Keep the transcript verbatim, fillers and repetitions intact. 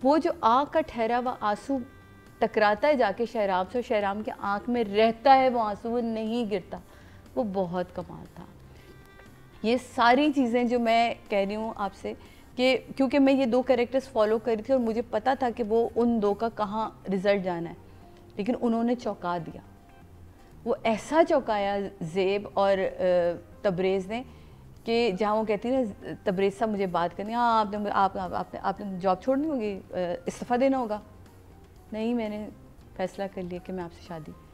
वो जो आँख का ठहरा हुआ आंसू टकराता है जाके शहराम से, और शहराम के आँख में रहता है वो आंसू, वो नहीं गिरता, वो बहुत कमाल था। ये सारी चीज़ें जो मैं कह रही हूँ आपसे कि क्योंकि मैं ये दो कैरेक्टर्स फॉलो कर रही थी और मुझे पता था कि वो उन दो का कहाँ रिज़ल्ट जाना है, लेकिन उन्होंने चौंका दिया। वो ऐसा चौंकाया ज़ेब और तबरेज़ ने कि जहाँ वो कहती है ना, तबरेज़ साहब मुझे बात करनी, हाँ आपने आप, आप, आपने आपने जॉब छोड़नी होगी, इस्तीफ़ा देना होगा। नहीं, मैंने फ़ैसला कर लिया कि मैं आपसे शादी